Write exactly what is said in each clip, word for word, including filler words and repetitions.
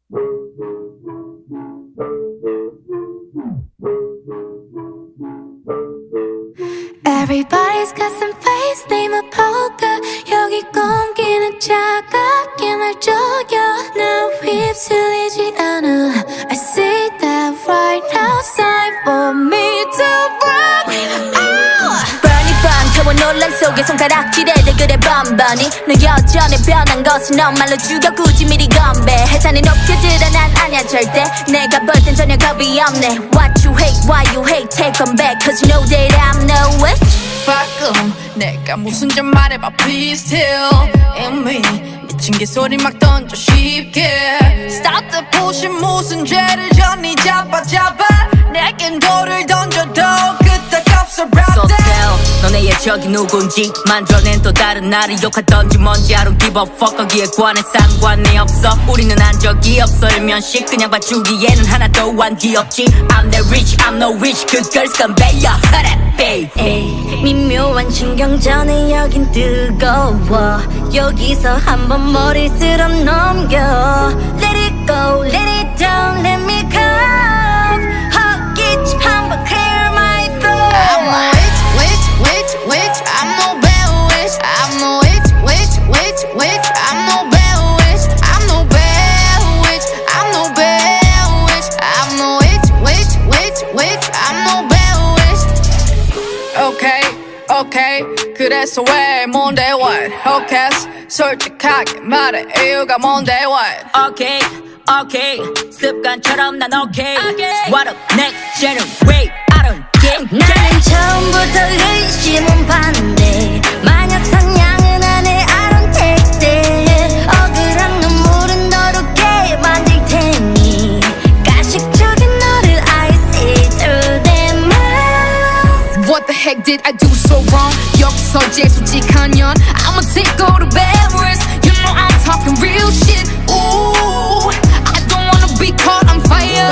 Everybody's got some face, name a poker. 여기 공기는 차갑게 날 조여. 나 휩쓸리지 않아. I see that right now. It's time for me to rock. Oh! Burn it burn, 태워 논란 속에 손가락질에 대그래 번번이. 너 여전히 변한 것은 넌 말로 죽여 굳이 미리 건배. 해산이 높게 들어 난 아냐 절대. 내가 볼 땐 전혀 겁이 없네. What you hate, why you hate, take them back. Cause you know that I'm no witch. 방금 내가 무슨 좀 말해봐 please tell 이미 미친 개소리 막 던져 쉽게 Stop the pushing 무슨 죄를 졌니 잡아 잡아 내겐 돌을 던져도 끄떡없어 brother So tell 너네 예적이 누군지 만들어낸 또 다른 나를 욕하던지 뭔지 I don't give a fuck 거기에 관해 상관이 없어 우리는 한 적이 없어 일면식 그냥 봐주기에는 하나도 안 귀엽지 I'm the rich I'm no rich 그 girls conveyor hurry baby 미묘한 신경전에 여긴 뜨거워 여기서 한번 머리 쓸어 넘겨 Let it go, let it down, let me come 헛기침 한번 clear my throat I'm a witch, witch, witch, witch I'm no bad witch I'm no witch, witch, witch, witch I'm no bad witch I'm no bad witch I'm no bad witch I'm no witch, witch, witch, witch I'm no bad witch Okay 오케이 그래서 왜 뭔데 what okay 솔직하게 말해 이유가 뭔데 what 오케이 오케이 습관처럼 난 오케이 What up next generate I don't get 나는 처음부터 의심은 반대 만약 상냥은 안해 I don't take that 억울한 눈물은 더럽게 만들 테니 가식적인 너를 I see through them eyes What the heck did I do so wrong 여기서 제일 솔직한 년 I'ma take all the bad words You know I'm talking real shit Ooh I don't wanna be caught on fire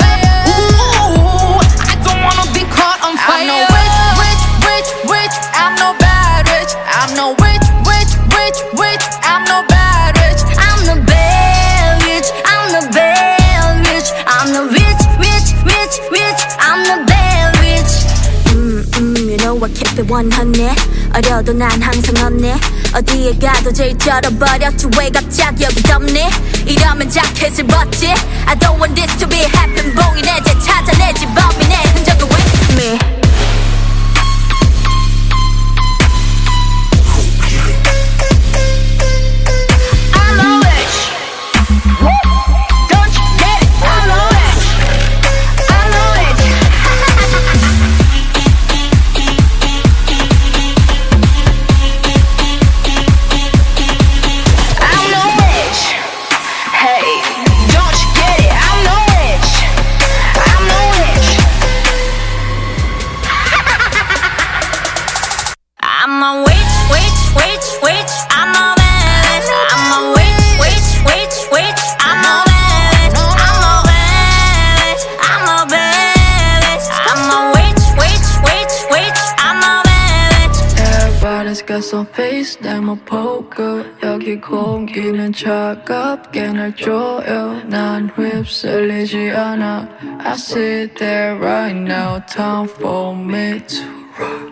Ooh I don't wanna be caught on fire I'm no witch, witch, witch, witch I'm no bad witch I'm no witch, witch, witch, witch I'm no bad witch I'm the bad witch I'm the bad witch I'm the witch, witch, witch, witch I'm the bad witch 음, 음, you know I keep it one hundred 어려도 난 항상 없네 어디에 가도 제일 쩔어버렸지 왜 갑자기 여기 덮니 이러면 자켓을 벗지 I don't want this to be happen 봉인해 재 찾아내지 범인의 흔적을 with me I'm a witch Don't you get it I'm a witch I'm a witch I'm no witch Hey, don't you get it I'm no witch I'm no witch I'm a witch, witch, witch, witch I'm a witch I'm a witch, witch, witch, witch I'm a witch I'm a witch I'm a witch I'm a witch, witch, witch, witch I'm a witch Everybody's got some face name a poker 여기 공기는 차갑게 날 조여 난 휩쓸리지 않아 I sit there right now time for me to rock